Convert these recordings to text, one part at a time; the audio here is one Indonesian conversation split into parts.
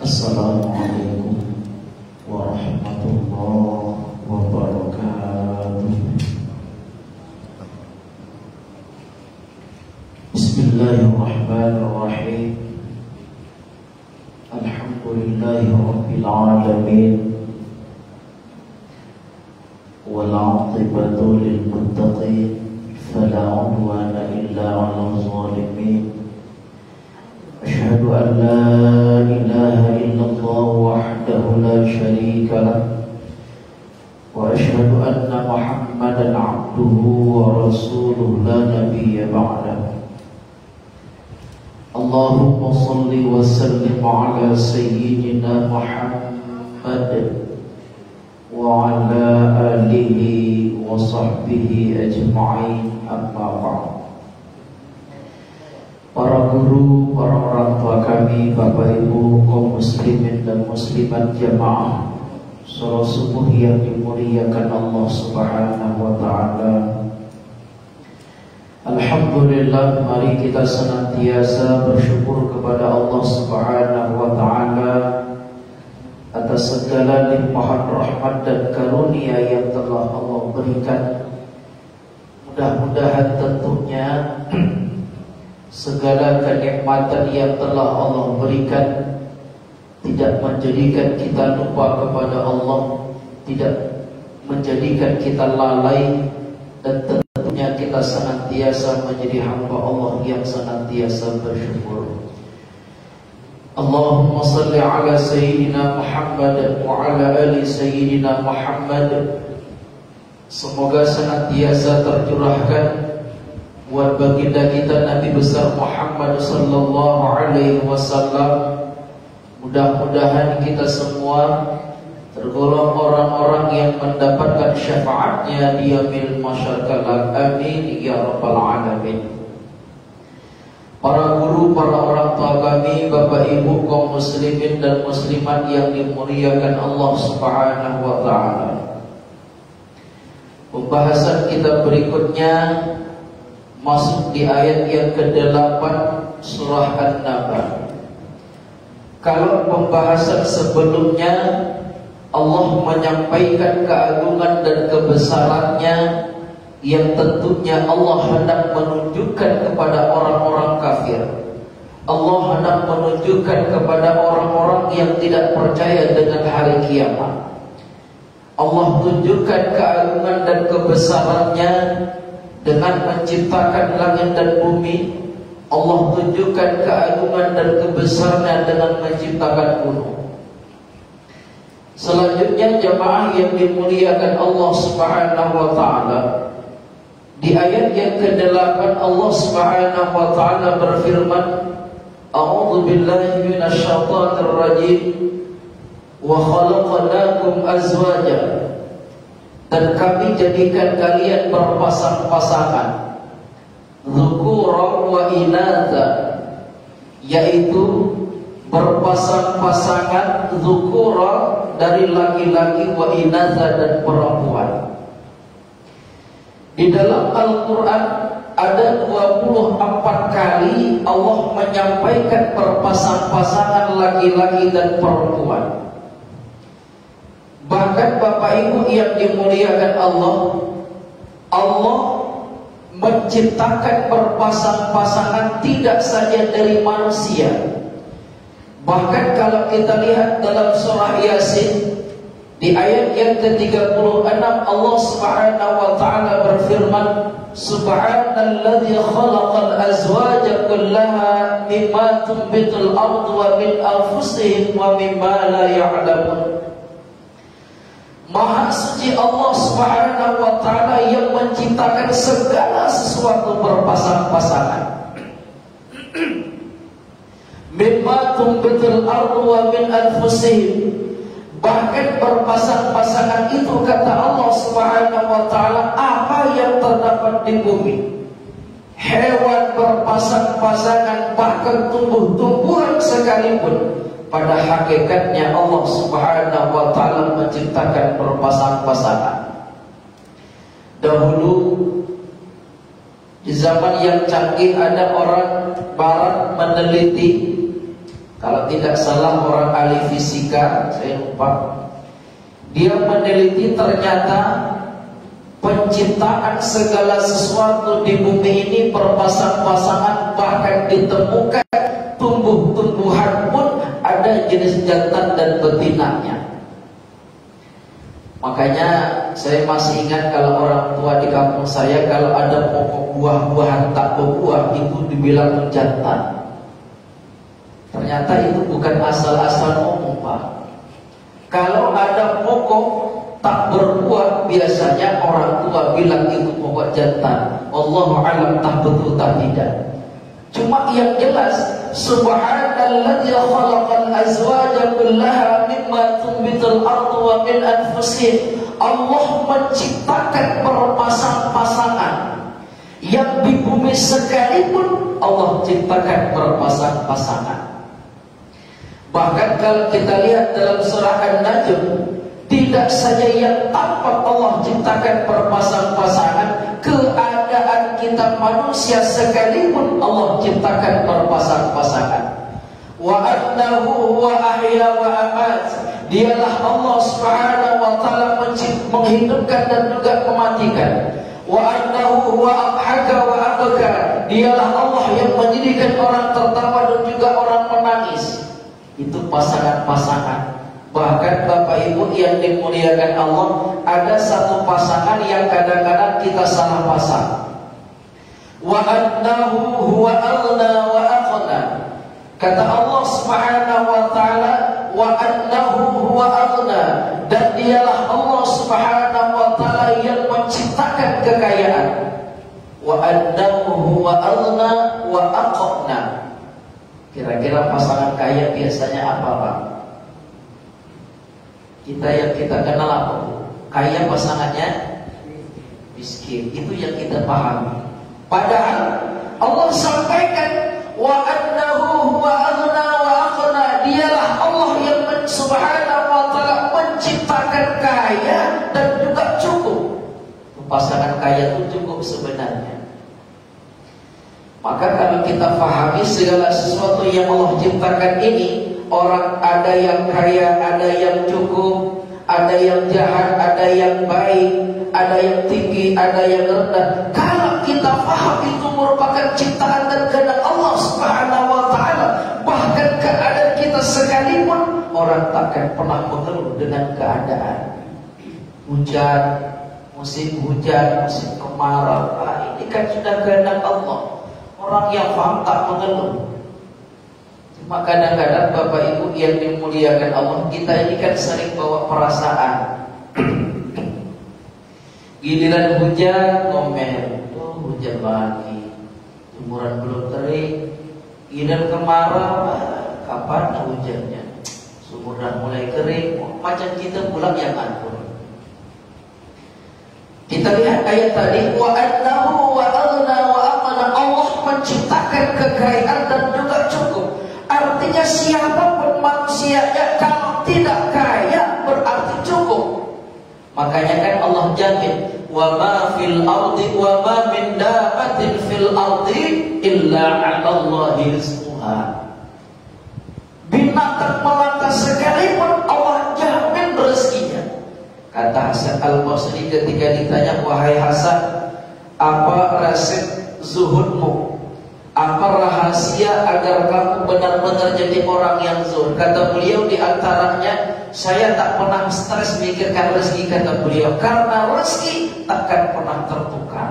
Assalamualaikum warahmatullahi wabarakatuh. Bismillahirrahmanirrahim. Alhamdulillahi rabbil alamin. Wal 'aqibatu lil muttaqin fala 'udwana illa 'alal zalimin. Asyhadu an la ilaha illallah wahdahu la syarika lah wa asyhadu anna Muhammadan 'abduhu wa rasuluhu la nabiyya ba'dahu. Allahumma shalli wa sallim ala sayyidina Muhammad wa ala alihi wa sahbihi ajma'in, amma ba'd. Para guru, para orang tua kami, Bapak Ibu, kaum muslimin dan muslimat jamaah salat subuh yang dimuliakan Allah Subhanahu wa ta'ala. Alhamdulillah, mari kita senantiasa bersyukur kepada Allah Subhanahu wa ta'ala atas segala limpahan rahmat dan karunia yang telah Allah berikan. Mudah-mudahan tentunya segala kenikmatan yang telah Allah berikan tidak menjadikan kita lupa kepada Allah, tidak menjadikan kita lalai, dan tentunya kita senantiasa menjadi hamba Allah yang senantiasa bersyukur. Allahumma salli ala sayyidina Muhammad wa ala ali sayyidina Muhammad. Semoga senantiasa tercurahkan buat baginda kita Nabi besar Muhammad sallallahu alaihi wasallam. Mudah-mudahan kita semua tergolong orang-orang yang mendapatkan syafaatnya di yaumil mahsyar kelak. Amin ya rabbal alamin. Para guru, para orang tua kami, Bapak Ibu, kaum muslimin dan muslimat yang dimuliakan Allah Subhanahu wa ta'ala. Pembahasan kita berikutnya masuk di ayat yang ke-8 surah An-Naba. Kalau pembahasan sebelumnya Allah menyampaikan keagungan dan kebesarannya yang tentunya Allah hendak menunjukkan kepada orang-orang kafir. Allah hendak menunjukkan kepada orang-orang yang tidak percaya dengan hari kiamat. Allah tunjukkan keagungan dan kebesarannya dengan menciptakan langit dan bumi. Allah tunjukkan keagungan dan kebesarannya dengan menciptakan gunung. Selanjutnya jemaah yang dimuliakan Allah Subhanahu wa ta'ala, di ayat yang ke-8 Allah Subhanahu wa ta'ala berfirman, A'udzu billahi minasyaitonir rajim, wa khalaqnakum azwaja, dan kami jadikan kalian berpasang-pasangan, dzukuran wa inatha, yaitu berpasang-pasangan dzukura dari laki-laki, wa inatha dan perempuan. Di dalam Al-Quran ada 24 kali Allah menyampaikan berpasang-pasangan laki-laki dan perempuan. Bahkan Bapak Ibu yang dimuliakan Allah, Allah menciptakan berpasang-pasangan tidak saja dari manusia. Bahkan kalau kita lihat dalam surah Yasin di ayat yang ke-36 Allah Subhanahu wa ta'ala berfirman, Subhanalladzi khalaqal azwaja kullaha mimma tunbitul ardu wa min anfusihim wa mimma la ya'lamun. Maha suci Allah Subhanahu wa ta'ala yang menciptakan segala sesuatu berpasang-pasangan. Mimma tumbitul ardu wa min anfusihim. Bahkan berpasang-pasangan itu kata Allah Subhanahu wa ta'ala apa yang terdapat di bumi. Hewan berpasang-pasangan, bahkan tumbuh-tumbuhan sekalipun, pada hakikatnya Allah Subhanahu wa ta'ala menciptakan berpasang-pasangan. Dahulu di zaman yang canggih ada orang barat meneliti Kalau tidak salah orang ahli fisika, saya lupa, dia meneliti ternyata penciptaan segala sesuatu di bumi ini berpasang-pasangan, bahkan ditemukan tumbuh-tumbuhan pun ada jenis jantan dan betinanya. Makanya saya masih ingat kalau orang tua di kampung saya, kalau ada pokok buah-buahan tak berbuah itu dibilang jantan. Ternyata itu bukan asal-asal ngomong, Pak. Kalau ada pokok tak berbuah, biasanya orang tua bilang itu pokok jantan. Wallahu a'lam, tak betul tak tidak. Cuma yang jelas, subhanalladzi khalaqal azwaja kullaha mimma tunbitul ardu wa min anfusihim. Allah menciptakan berpasang-pasangan yang di bumi sekalipun Allah ciptakan berpasang-pasangan. Bahkan kalau kita lihat dalam surah An-Najm, tidak saja yang tampak Allah ciptakan berpasang-pasangan, keadaan kita manusia sekalipun Allah ciptakan berpasang-pasangan. Wa annahu huwa ahya wa amat. Dialah Allah Subhanahu wa taala menghidupkan dan juga mematikan. Wa annahu huwa adhaka wa abka. Dialah Allah yang menjadikan orang tertawa dan juga orang menangis. Itu pasangan-pasangan. Bahkan Bapak Ibu yang dimuliakan Allah, ada satu pasangan yang kadang-kadang kita salah pasang. Wa annahu huwa aghna wa aqna. Kata Allah Subhanahu wa taala, wa annahu huwa aghna, dan dialah Allah Subhanahu wa taala yang menciptakan kekayaan. Wa annahu huwa aghna wa aqna. Kira-kira pasangan kaya biasanya apa, Pak? Kita yang kita kenal apa? Kaya pasangannya miskin. Itu yang kita pahami. Padahal Allah sampaikan wa annahu huwa aghna wa aqna. Dialah Allah yang Subhanahu wa taala menciptakan kaya dan juga cukup. Pasangan kaya itu cukup sebenarnya. Maka kalau kita pahami segala sesuatu yang Allah ciptakan ini, orang ada yang kaya, ada yang cukup, ada yang jahat, ada yang baik, ada yang tinggi, ada yang rendah. Kalau kita paham itu merupakan ciptaan dan kehendak Allah Subhanahu wa taala, bahkan keadaan kita sekalipun orang takkan pernah mengeluh dengan keadaan. Hujan, musim hujan, musim kemarau, ini kan sudah kehendak Allah. Orang yang paham tak mengeluh. Cuma kadang-kadang Bapak Ibu yang dimuliakan Allah, kita ini kan sering bawa perasaan. Giliran hujan ngomel, oh hujan lagi, jemuran belum kering. Giliran kemarau, kapan hujannya? Sumur dah mulai kering, macam kita pulang yang akur. Kita lihat ayat tadi, wa annahu wa aghna wa aqna. Allah menciptakan kekayaan dan juga cukup. Artinya siapapun manusianya kalau tidak kaya berarti cukup. Makanya kan Allah jamin, wa ma fil ardi wa ma min dabbatin fil ardi illa 'ala Allahi rizquha. Binatang melata sekalipun Allah jamin rezekinya. Kata Hasan Al-Basri ketika ditanya, wahai Hasan, apa resep zuhudmu? Apa rahasia agar kamu benar-benar jadi orang yang zuhud? Kata beliau, di antaranya saya tak pernah stres mikirkan rezeki, kata beliau, karena rezeki takkan pernah tertukar.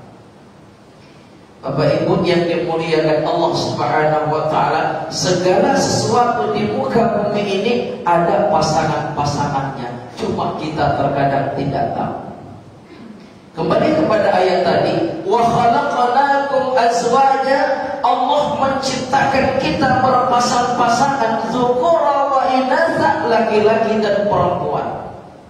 Bapak Ibu yang dimuliakan Allah Subhanahu wa taala, segala sesuatu di muka bumi ini ada pasangan-pasangannya. Cuma kita terkadang tidak tahu. Kembali kepada ayat tadi, wa khalaqnakum azwaja. Allah menciptakan kita berpasang-pasangan, dzukura wa inatha, laki-laki dan perempuan.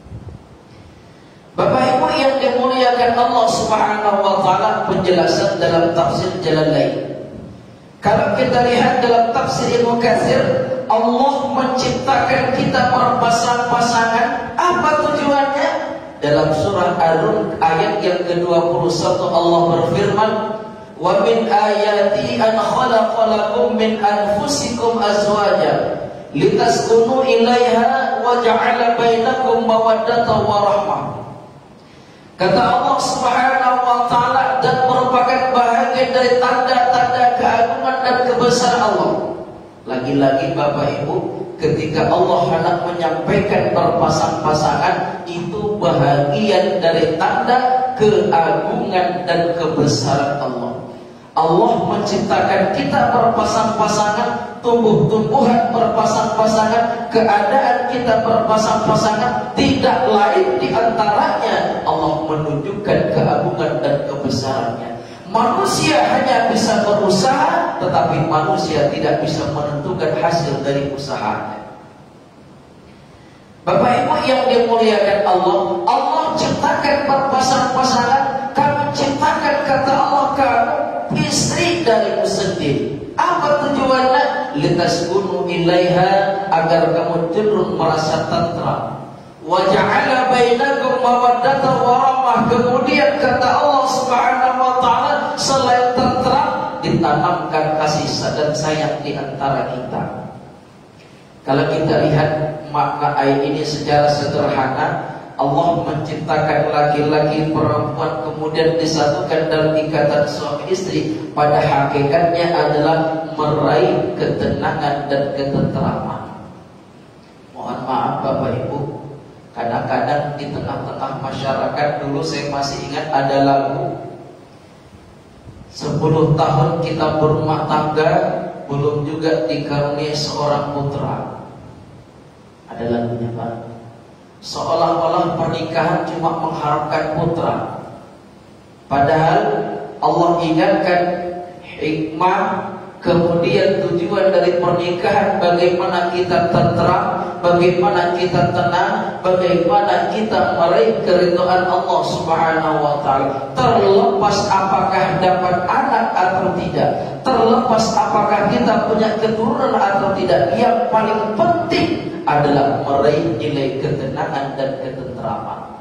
Bapak Ibu yang dimuliakan Allah Subhanahu wa taala, penjelasan dalam tafsir Jalalain. Kalau kita lihat dalam tafsir Ibnu Katsir, Allah menciptakan kita berpasang-pasangan. Apa tujuannya? Dalam surah Ar-Rum ayat yang ke-21 Allah berfirman, Wa min ayati an khalaqa lakum min anfusikum azwaja litaskunu ilaiha wa ja'ala bainakum mawaddatan wa rahmah. Kata Allah Subhanahu wa taala, dan merupakan bahagian dari tanda-tanda keagungan dan kebesaran Allah. Lagi-lagi Bapak Ibu, ketika Allah hendak menyampaikan berpasang-pasangan, itu bahagian dari tanda keagungan dan kebesaran Allah. Allah menciptakan kita berpasang-pasangan, tumbuh-tumbuhan berpasang-pasangan, keadaan kita berpasang-pasangan, tidak lain diantaranya Allah menunjukkan keagungan dan kebesarannya. Manusia hanya bisa berusaha, tetapi manusia tidak bisa menentukan hasil dari usahanya. Bapak Ibu yang dimuliakan Allah, Allah ciptakan berpasang-pasangan. Kami ciptakan, kata Allah, kamu istri darimu sendiri. Apa tujuannya? Litaskunu ilaiha, agar kamu cenderung merasa tentram. Wa ja'ala bainakum mawaddatan wa rahmah. Kemudian kata Allah Subhanahu wa taala, selain tentram, ditanamkan kasih dan sayang di antara kita. Kalau kita lihat makna ayat ini secara sederhana, Allah menciptakan laki-laki perempuan kemudian disatukan dalam ikatan suami istri, pada hakikatnya adalah meraih ketenangan dan ketentraman. Mohon maaf Bapak Ibu, kadang-kadang di tengah-tengah masyarakat, dulu saya masih ingat ada lagu 10 tahun kita berumah tangga, belum juga dikaruniai seorang putra. Ada lagunya Pak. Seolah-olah pernikahan cuma mengharapkan putra. Padahal Allah ingatkan hikmah, kemudian tujuan dari pernikahan, bagaimana kita tentram, bagaimana kita tenang, bagaimana kita meraih keridhaan Allah Subhanahu wa taala. Terlepas apakah dapat anak atau tidak, terlepas apakah kita punya keturunan atau tidak, yang paling penting adalah meraih nilai ketenangan dan ketentraman.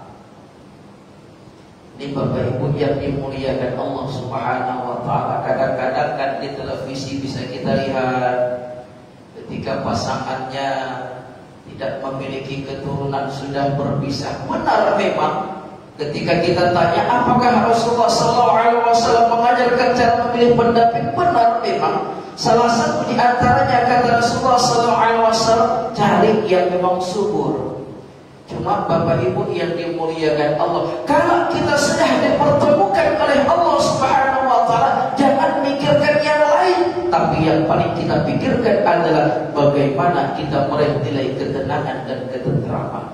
Ini Bapak Ibu yang dimuliakan Allah Subhanahu wa taala, kadang-kadang kan di televisi bisa kita lihat ketika pasangannya tidak memiliki keturunan sudah berpisah. Benar memang, ketika kita tanya apakah Rasulullah SAW mengajarkan cara memilih pendamping, benar memang. Salah satu di antaranya kata Rasulullah SAW, cari yang memang subur. Cuma Bapak Ibu yang dimuliakan Allah, kalau kita sudah dipertemukan oleh Allah Subhanahu wa taala, jangan mikirkan yang lain, tapi yang paling kita pikirkan adalah bagaimana kita meraih nilai ketenangan dan ketentraman.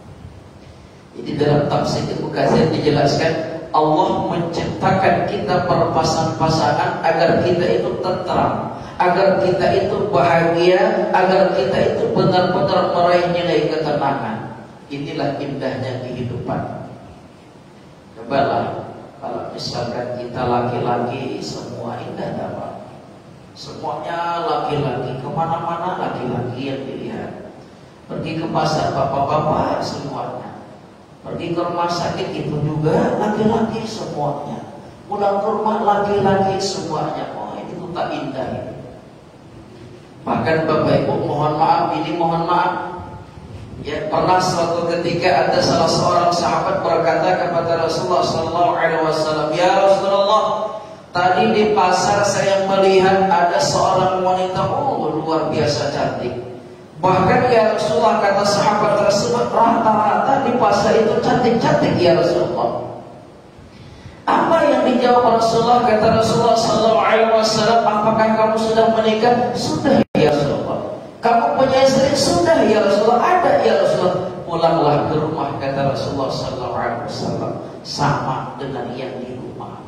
Jadi dalam tafsir Ibnu Katsir dijelaskan, Allah menciptakan kita berpasang-pasangan agar kita itu tentram, agar kita itu bahagia, agar kita itu benar-benar meraih nilai ketenangan. Inilah indahnya kehidupan. Cobalah kalau misalkan kita laki-laki, semua indah dapat. Semuanya laki-laki, kemana-mana laki-laki yang dilihat. Pergi ke pasar bapak-bapak semuanya, pergi ke rumah sakit itu juga laki-laki semuanya, pulang ke rumah laki-laki semuanya. Oh, ini tuh tak indah ini. Bahkan Bapak Ibu, mohon maaf, ya, pernah suatu ketika ada salah seorang sahabat berkata kepada Rasulullah SAW, ya Rasulullah, tadi di pasar saya melihat ada seorang wanita, luar biasa cantik. Bahkan ya Rasulullah, kata sahabat tersebut, rata-rata di pasar itu cantik-cantik ya Rasulullah. Apa yang dijawab Rasulullah? Kata Rasulullah SAW, apakah kamu sudah menikah? Sudah ya Rasulullah. Kamu punya istri? Sudah ya Rasulullah. Ada ya Rasulullah. Pulanglah ke rumah, kata Rasulullah SAW, sama dengan yang di rumah.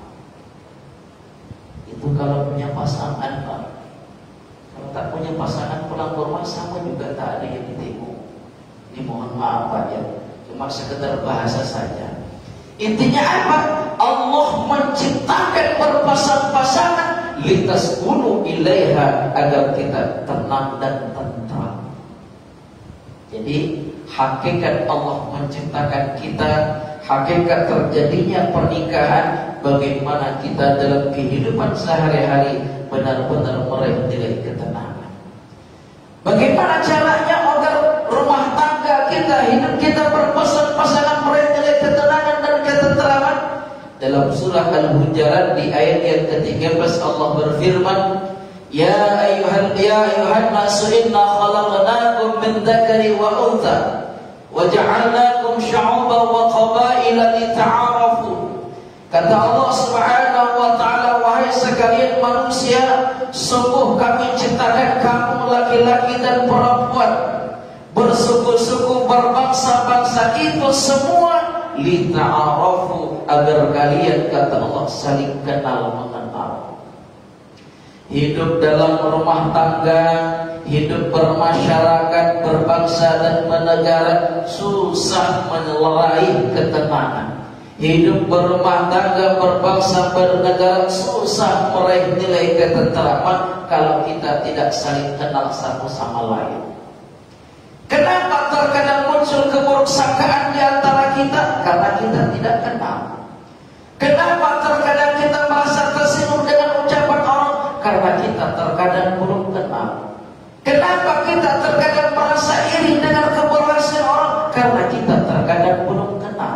Itu kalau punya pasangan Pak. Kalau tak punya pasangan, pulang ke rumah sama juga tak ada yang ditengok. Ini mohon maaf Pak ya, cuma sekedar bahasa saja. Intinya apa? Allah menciptakan berpasang-pasangan litaskunu ilaiha, agar kita tenang dan tentram. Jadi hakikat Allah menciptakan kita, hakikat terjadinya pernikahan bagaimana kita dalam kehidupan sehari-hari benar-benar meraih nilai ketenangan. Bagaimana caranya agar rumah tangga kita, hidup kita berpasangan meraih nilai ketenangan dan ketenteraman? Dalam surah Al-Hujurat di ayat yang ke-13 Allah berfirman, Ya ayuhan nasu inna khalaqnakum min dzakari wa untha wa ja'alnakum syu'uban wa qabaila lita'arafu. Kata Allah Subhanahu wa taala, wahai sekalian manusia, sungguh kami ciptakan kamu laki-laki dan perempuan, bersuku-suku, berbangsa-bangsa, itu semua lita'arafu, agar kalian, kata Allah, saling kenal mengenal. Hidup dalam rumah tangga, hidup bermasyarakat, berbangsa dan bernegara susah meraih ketenangan. Hidup berumah tangga, berbangsa, bernegara susah meraih nilai ketenteraman kalau kita tidak saling kenal satu sama lain. Kenapa terkadang muncul keburuksangkaan di antara kita? Karena kita tidak kenal. Kenapa terkadang kita merasa tersinggung dengan ucapan orang? Karena kita terkadang belum kenal. Kenapa kita terkadang merasa iri dengan keberhasilan orang? Karena kita terkadang belum kenal.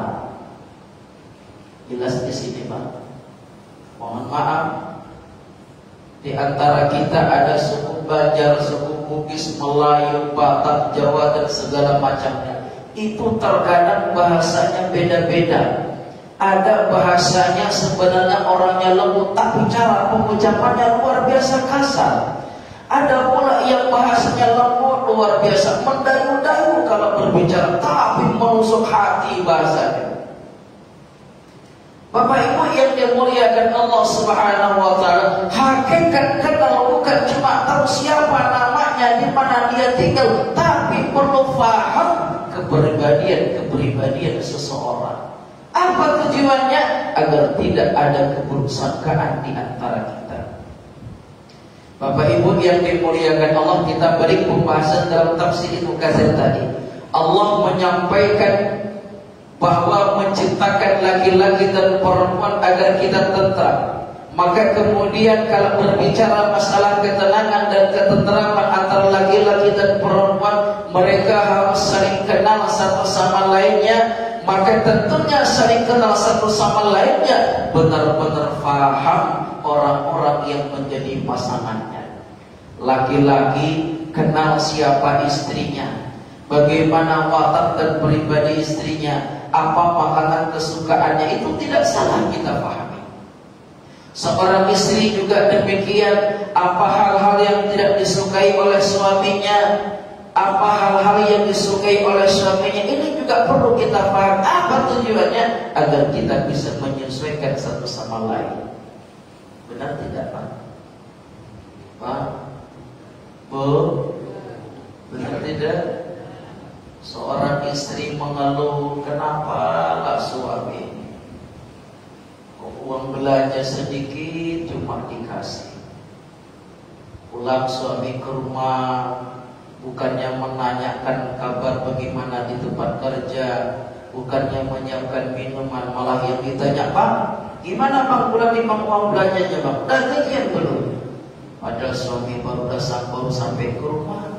Jelas di sini, Pak. Mohon maaf, di antara kita ada suku Banjar, suku Bugis, Melayu, Batak, Jawa dan segala macamnya. Itu terkadang bahasanya beda-beda. Ada bahasanya sebenarnya orangnya lembut, tapi cara pengucapannya luar biasa kasar. Ada pula yang bahasanya lembut, luar biasa mendayu-dayu kalau berbicara, tapi menusuk hati bahasanya. Bapak Ibu yang dimuliakan Allah Subhanahu wa taala, hakikat kenal bukan cuma tahu siapa namanya, di mana dia tinggal, tapi perlu paham kepribadian seseorang. Apa tujuannya? Agar tidak ada keburuksangkaan di antara kita. Bapak Ibu yang dimuliakan Allah, kita beri pembahasan dalam tafsir Ibnu Katsir tadi. Allah menyampaikan bahwa menciptakan laki-laki dan perempuan agar kita tentram. Maka kemudian kalau berbicara masalah ketenangan dan ketenteraman antara laki-laki dan perempuan, mereka harus saling kenal satu sama lainnya. Maka tentunya saling kenal satu sama lainnya, benar-benar paham orang-orang yang menjadi pasangannya. Laki-laki kenal siapa istrinya, bagaimana watak dan pribadi istrinya, apa makanan kesukaannya, itu tidak salah kita pahami. Seorang istri juga demikian, apa hal-hal yang tidak disukai oleh suaminya, apa hal-hal yang disukai oleh suaminya, ini juga perlu kita paham. Apa tujuannya? Agar kita bisa menyesuaikan satu sama lain. Benar tidak, Pak? Pak? Bu? Benar tidak? Seorang istri mengeluh, kenapa lah suami? Kok uang belanja sedikit cuma dikasih. Pulang suami ke rumah, bukannya menanyakan kabar bagaimana di tempat kerja, bukannya menyiapkan minuman, malah yang ditanya, Pak, gimana Bang bulan ini Bang uang belanjanya Bang? Udah gajian belum? Padahal suami baru sampai ke rumah.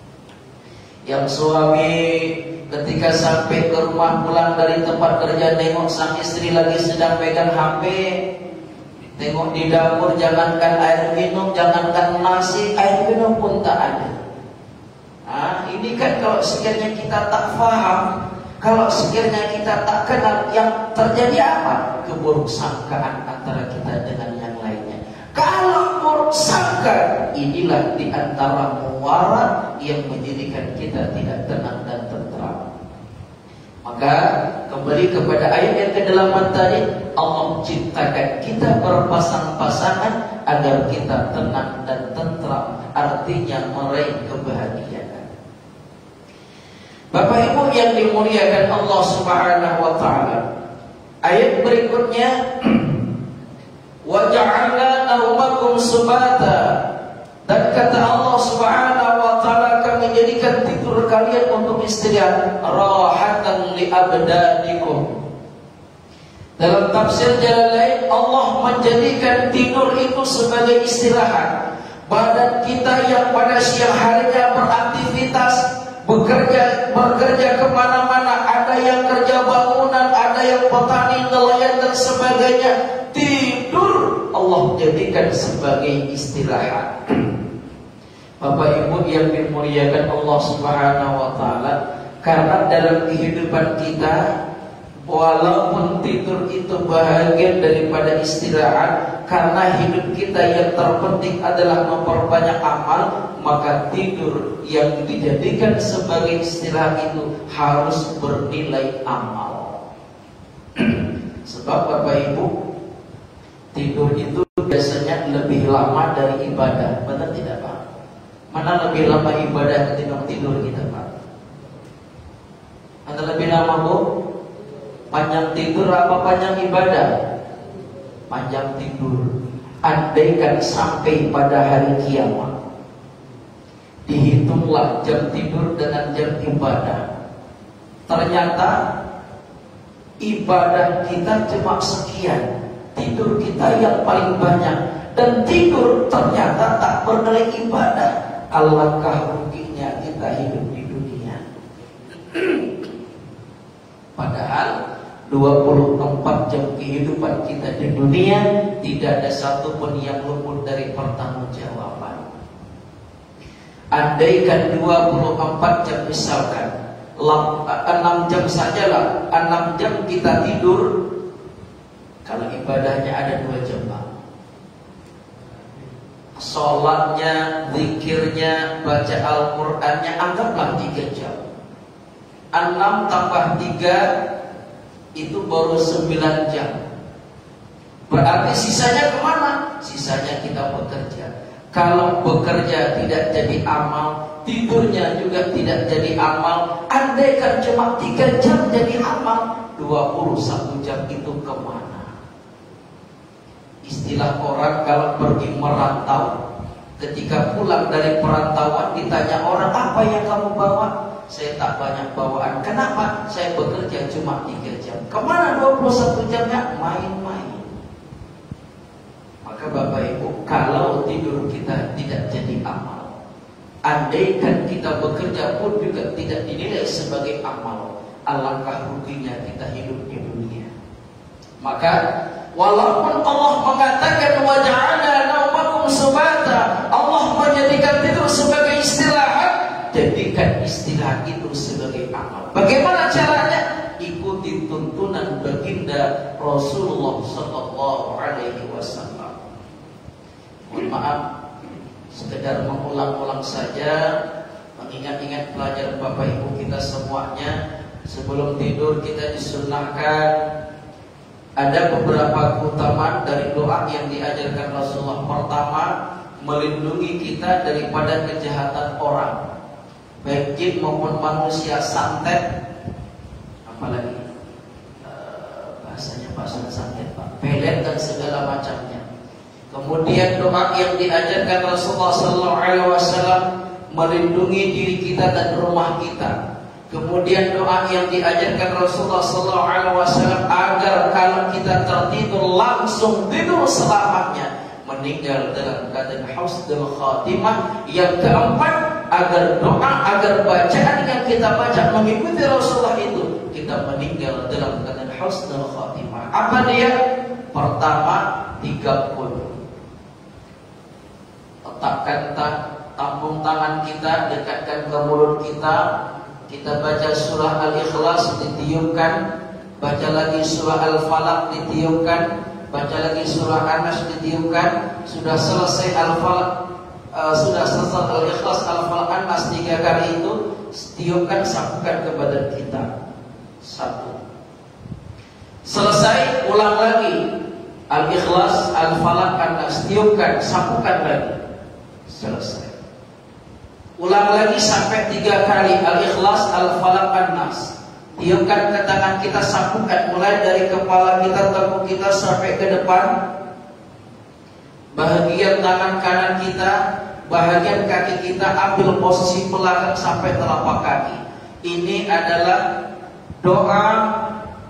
Yang suami ketika sampai ke rumah pulang dari tempat kerja, nengok sang istri lagi sedang pegang HP, tengok di dapur, jangankan air minum, jangankan nasi, air minum pun tak ada. Nah, ini kan kalau sekiranya kita tak paham, kalau sekiranya kita tak kenal, yang terjadi apa? Keburuksangkaan antara kita dengan yang lainnya. Kalau buruk sangka, inilah di antara muara yang menjadikan kita tidak tenang dan tentram. Maka kembali kepada ayat yang ke-8 tadi, Allah ciptakan kita berpasang-pasangan agar kita tenang dan tentram, artinya meraih kebahagiaan. Bapak Ibu yang dimuliakan Allah Subhanahu wa taala, ayat berikutnya, wa ja'alna naumakum subata, dan kata Allah Subhanahu wa taala, kami jadikan tidur kalian untuk istirahat, rahatan li abdanikum, Dalam tafsir jalan lain, Allah menjadikan tidur itu sebagai istirahat. Badan kita yang pada siang harinya beraktivitas, bekerja kemana-mana, ada yang kerja bangunan, ada yang petani, nelayan dan sebagainya. Tidur Allah jadikan sebagai istirahat. Bapak Ibu yang dimuliakan Allah Subhanahu wa taala, karena dalam kehidupan kita, walaupun tidur itu bahagian daripada istirahat, karena hidup kita yang terpenting adalah memperbanyak amal, maka tidur yang dijadikan sebagai istirahat itu harus bernilai amal. Sebab Bapak Ibu, tidur itu biasanya lebih lama dari ibadah. Benar tidak Pak? Mana lebih lama ibadah ketimbang tidur kita Pak? Mana lebih lama Bu? Panjang tidur apa panjang ibadah? Panjang tidur. Andaikan sampai pada hari kiamat, dihitunglah jam tidur dengan jam ibadah, ternyata ibadah kita cuma sekian, tidur kita yang paling banyak, dan tidur ternyata tak bernilai ibadah. Alangkah ruginya kita hidup di dunia. Padahal 24 jam kehidupan kita di dunia tidak ada satupun yang luput dari pertanggungjawaban. Andaikan 24 jam misalkan 6 jam sajalah, 6 jam kita tidur, kalau ibadahnya ada 2 jam Pak. Sholatnya, zikirnya, baca Al-Qur'annya anggaplah 3 jam. 6 tambah 3 itu baru 9 jam. Berarti sisanya kemana? Sisanya kita bekerja. Kalau bekerja tidak jadi amal, tidurnya juga tidak jadi amal. Andaikan cuma 3 jam jadi amal, 21 jam itu kemana? Istilah orang kalau pergi merantau, ketika pulang dari perantauan ditanya orang, apa yang kamu bawa? Saya tak banyak bawaan. Kenapa? Saya bekerja cuma 3 jam. Kemana 21 jamnya? Main-main. Maka Bapak Ibu, kalau tidur kita tidak jadi amal, andaikan kita bekerja pun juga tidak dinilai sebagai amal, alangkah ruginya kita hidup di dunia. Maka walaupun Allah mengatakan wa ja'ala naumakum subata, Allah menjadikan tidur sebagai istirahat, jadikan istirahat itu sebagai amal. Bagaimana caranya? Ikuti tuntunan baginda Rasulullah sallallahu alaihi wasallam. Mohon maaf, sekedar mengulang-ulang saja, mengingat-ingat pelajaran Bapak Ibu kita semuanya. Sebelum tidur kita disunahkan ada beberapa keutamaan dari doa yang diajarkan Rasulullah. Pertama, melindungi kita daripada kejahatan orang, baik jin maupun manusia, santet, apalagi bahasanya santet Pak, pelet dan segala macamnya. Kemudian doa yang diajarkan Rasulullah SAW melindungi diri kita dan rumah kita. Kemudian doa yang diajarkan Rasulullah SAW agar kalau kita tertidur langsung tidur selamanya, meninggal dalam keadaan husnul khatimah. Yang keempat, agar doa, agar bacaan yang kita baca mengikuti Rasulullah itu, kita meninggal dalam keadaan husnul khatimah. Apa dia? Pertama, 30. Letakkan tampung tangan kita, dekatkan ke mulut kita. Kita baca surah Al-Ikhlas, ditiupkan. Baca lagi surah Al-Falaq, ditiupkan. Baca lagi surah An-Nas, ditiupkan. Sudah selesai Al-Falaq, sudah selesai Al-Ikhlas, Al-Falaq, An-Nas 3 kali itu, tiupkan, sapukan ke badan kita. 1. Selesai, ulang lagi Al-Ikhlas, Al-Falaq, An-Nas, tiupkan, sapukan lagi. Selesai. Ulang lagi sampai 3 kali Al-Ikhlas, Al-Falaq, An-Nas. Tiupkan ke tangan kita, sapukan mulai dari kepala kita, tengkuk kita sampai ke depan. Bahagian tangan kanan kita, bahagian kaki kita ambil posisi belakang sampai telapak kaki. Ini adalah doa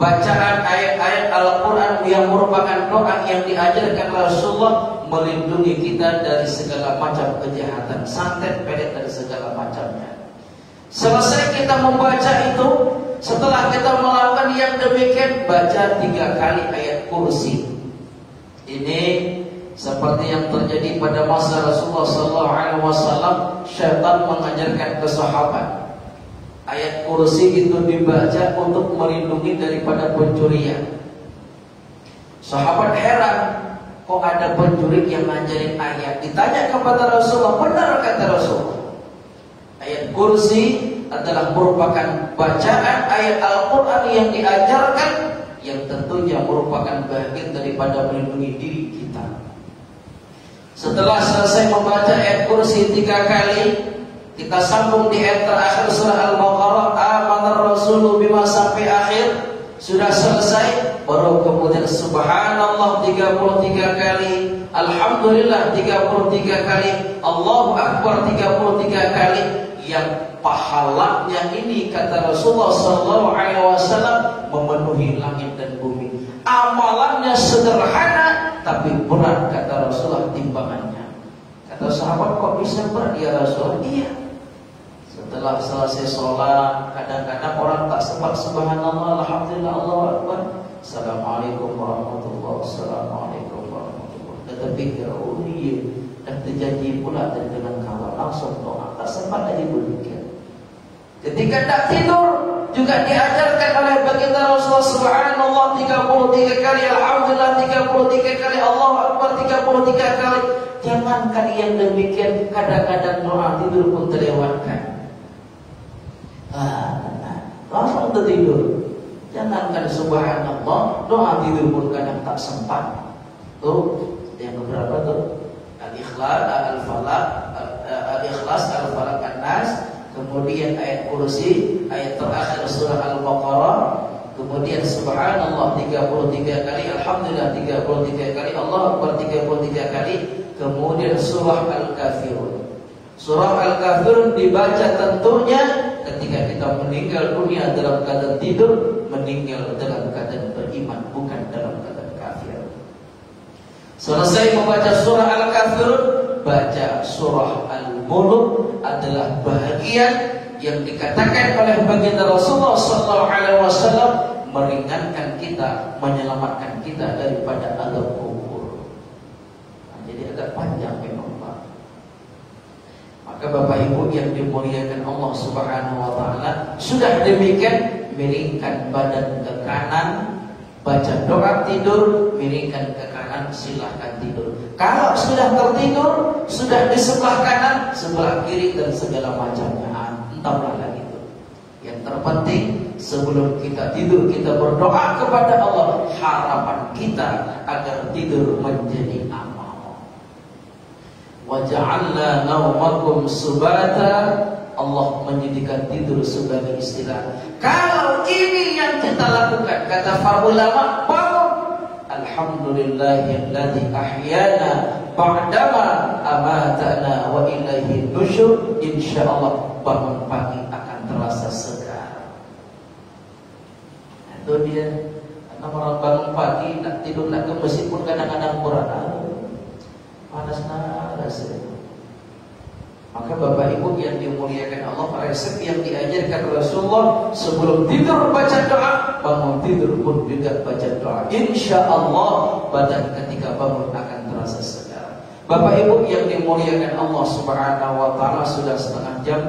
bacaan ayat-ayat Al-Quran yang merupakan doa yang diajarkan Rasulullah melindungi kita dari segala macam kejahatan, santet, pelet, dari segala macamnya. Selesai kita membaca itu, setelah kita melakukan yang demikian, baca 3 kali ayat kursi. Ini seperti yang terjadi pada masa Rasulullah SAW, syaitan mengajarkan ke sahabat. Ayat kursi itu dibaca untuk melindungi daripada pencurian. Sahabat heran, kok ada pencuri yang ngajarin ayat? Ditanya kepada Rasulullah, benar kata Rasulullah. Ayat kursi adalah merupakan bacaan ayat Al-Quran yang diajarkan, yang tentunya merupakan bagian daripada melindungi diri kita. Setelah selesai membaca ayat kursi 3 kali, kita sambung di ayat terakhir surah Al-Baqarah, amanar rasulu bima, sampai akhir. Sudah selesai, baru kemudian subhanallah 33 kali, alhamdulillah 33 kali, Allahu Akbar 33 kali. Yang pahalanya ini kata Rasulullah SAW memenuhi langit dan bumi. Amalannya sederhana tapi berat kata Rasulullah timbangannya. Kata sahabat, kok bisa berat ya Rasulullah? Iya. Setelah selesai sholat, kadang-kadang orang tak sempat subhanallah, alhamdulillah, Allahu Akbar, assalamualaikum warahmatullahi wabarakatuh, assalamualaikum warahmatullahi wabarakatuh. Tetapi kira iya, dan terjadi pula dengan kawan langsung doa, tak sempat lagi berpikir. Ketika tak tidur juga diajarkan oleh baginda Rasulullah subhanallah 33 kali, alhamdulillah 33 kali, Allahu Akbar 33 kali. Jangankan yang demikian, kadang-kadang doa tidur pun terlewatkan. Langsung tertidur. Jangankan subhanallah, doa tidur pun kadang tak sempat. Tuh, yang keberapa tuh? Al-Ikhlas, Al-Falaq, Al-Ikhlas, Al-Falaq, An-Nas. Kemudian ayat kursi, ayat terakhir surah Al-Baqarah. Kemudian subhanallah 33 kali, alhamdulillah 33 kali, Allah Akbar 33 kali. Kemudian surah Al-Kafirun. Surah Al-Kafirun dibaca tentunya ketika kita meninggal dunia dalam keadaan tidur, meninggal dalam keadaan beriman, bukan dalam keadaan kafir. Selesai membaca surah Al-Kafirun, baca surah Al-Mulk, adalah bahagian yang dikatakan oleh baginda Rasulullah SAW meringankan kita, menyelamatkan kita daripada azab kubur. Nah, jadi agak panjang memang Pak. Maka Bapak Ibu yang dimuliakan Allah Subhanahu wa taala, sudah demikian miringkan badan ke kanan, baca doa tidur, miringkan ke kanan, silahkan tidur. Kalau sudah tertidur, sudah di sebelah kanan, sebelah kiri dan segala macamnya, entahlah lagi itu. Yang terpenting sebelum kita tidur, kita berdoa kepada Allah, harapan kita agar tidur menjadi amal. Wa ja'alna naumakum subata, Allah menjadikan tidur sebagai istirahat. Kalau ini yang kita lakukan, kata para ulama, bangun. Alhamdulillahilladzi ahyana ba'dama amatana wa ilaihi nusyur. Insyaallah bangun pagi akan terasa segar. Itu dia. Karena orang bangun pagi nak tidur nak ke masjid pun kadang-kadang kurang. Panas rasanya. Maka Bapak Ibu yang dimuliakan Allah, resep yang diajarkan Rasulullah, sebelum tidur baca doa, bangun tidur pun juga baca doa. Insya Allah badan ketika bangun akan terasa segar. Bapak Ibu yang dimuliakan Allah Subhanahu wa taala, sudah setengah jam.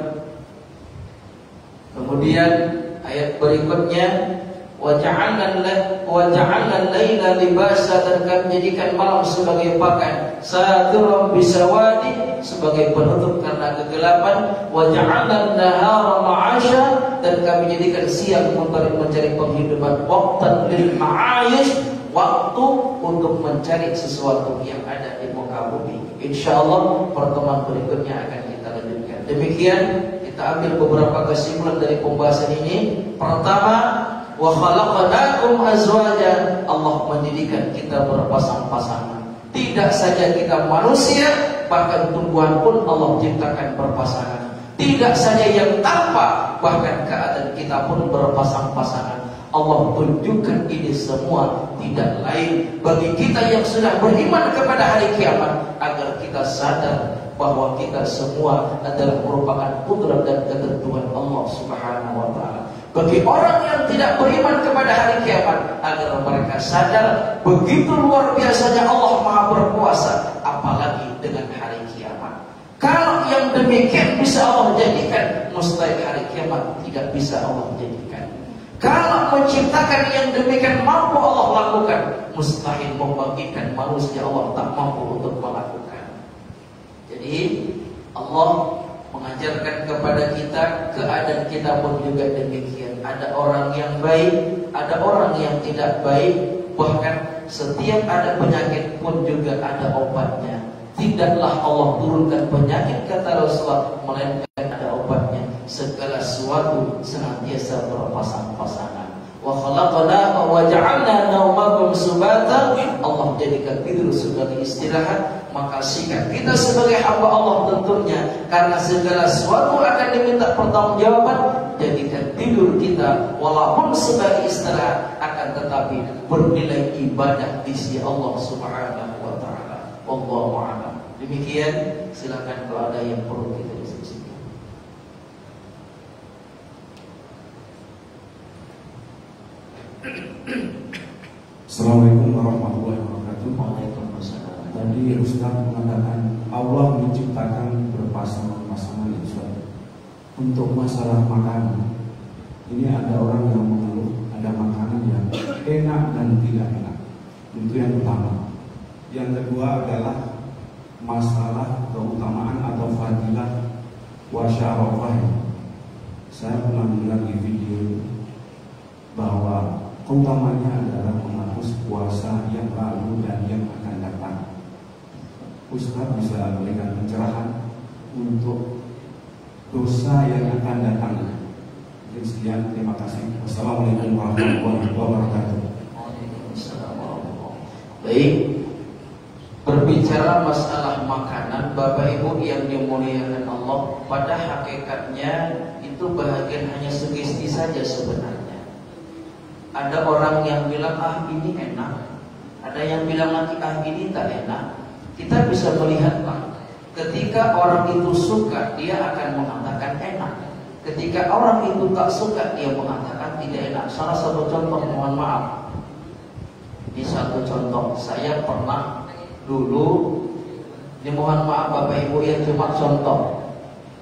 Kemudian ayat berikutnya, wa ja'alna al-laila libasa, dan kami menjadikan malam sebagai pakaian, saturan bisawadi, sebagai penutup karena kegelapan, wa ja'alna an-nahara ma'asha, dan kami menjadikan siang untuk mencari penghidupan, waqtan lil ma'ayish, waktu untuk mencari sesuatu yang ada di muka bumi. Insyaallah pertemuan berikutnya akan kita lanjutkan. Demikian kita ambil beberapa kesimpulan dari pembahasan ini. Pertama, wa khalaqnakum azwaja, Allah menjadikan kita berpasang-pasangan. Tidak saja kita manusia, bahkan tumbuhan pun Allah ciptakan berpasangan. Tidak saja yang tanpa, bahkan keadaan kita pun berpasang-pasangan. Allah tunjukkan ini semua tidak lain bagi kita yang sudah beriman kepada hari kiamat, agar kita sadar bahwa kita semua adalah merupakan kudrat dan ketentuan Allah Subhanahu wa taala. Bagi orang yang tidak beriman kepada hari kiamat, agar mereka sadar begitu luar biasanya Allah Maha berkuasa, apalagi dengan hari kiamat. Kalau yang demikian bisa Allah jadikan, mustahil hari kiamat tidak bisa Allah jadikan. Kalau menciptakan yang demikian mampu Allah lakukan, mustahil membangkitkan manusia Allah tak mampu untuk melakukan. Jadi Allah mengajarkan kepada kita, keadaan kita pun juga demikian. Ada orang yang baik, ada orang yang tidak baik. Bahkan setiap ada penyakit pun juga ada obatnya. Tidaklah Allah turunkan penyakit, kata Rasulullah, melainkan ada obatnya. Segala sesuatu senantiasa berpasang-pasangan. Wa khalaqna wa ja'alna naumakum subata. Allah jadikan tidur sebagai istirahat. Maka sikap kita sebagai hamba Allah tentunya, karena segala sesuatu akan diminta pertanggungjawaban, jadikan tidur kita walaupun sebagai istirahat, akan tetapi bernilai ibadah di sisi Allah Subhanahu wa taala. Wallahu a'lam. Demikian, silakan kalau ada yang perlu kita diskusikan. Assalamualaikum warahmatullahi wabarakatuh. Waalaikumsalam. Tadi Ustaz mengatakan Allah menciptakan berpasangan-pasangan Ustaz. Untuk masalah makanan, ini ada orang yang mengeluh ada makanan yang enak dan tidak enak. Itu yang pertama. Yang kedua adalah masalah keutamaan atau fadilah wasyarafah. Saya pernah mendengar di video bahwa keutamanya adalah menghapus puasa yang lalu dan yang akan datang. Ustaz bisa memberikan pencerahan untuk dosa yang akan datang. Jadi sekian, terima kasih. Wassalamualaikum warahmatullahi wabarakatuh. Baik, berbicara masalah makanan, Bapak Ibu yang dimuliakan Allah, pada hakikatnya itu bahagian hanya sugesti saja sebenarnya. Ada orang yang bilang ini enak, ada yang bilang lagi ini tak enak. Kita bisa melihatlah, ketika orang itu suka, dia akan mengatakan enak. Ketika orang itu tak suka, dia mengatakan tidak enak. Salah satu contoh, mohon maaf, ini satu contoh. Saya pernah dulu, ini mohon maaf Bapak Ibu ya, cuma contoh.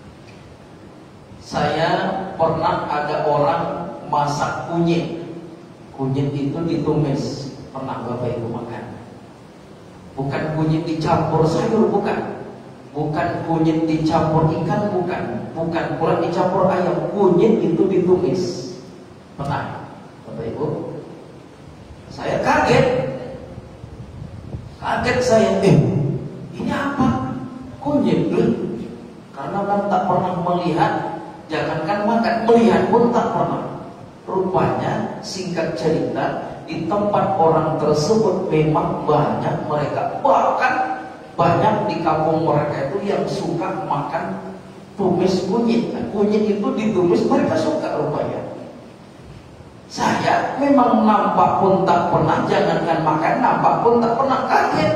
Saya pernah ada orang masak kunyit. Kunyit itu ditumis. Pernah Bapak Ibu makan? Bukan kunyit dicampur sayur, bukan. Bukan kunyit dicampur ikan, bukan. Bukan pula dicampur ayam. Kunyit itu ditumis. Pernah Bapak Ibu? Saya kaget. Kaget saya. Ini apa? Kunyit. Karena kan tak pernah melihat. Jangankan makan, melihat pun tak pernah. Rupanya singkat cerita, di tempat orang tersebut memang banyak mereka, bahkan banyak di kampung mereka itu yang suka makan tumis kunyit. Kunyit itu ditumis, mereka suka rupanya. Saya memang nampak pun tak pernah, jangankan makan, nampak pun tak pernah, kaget.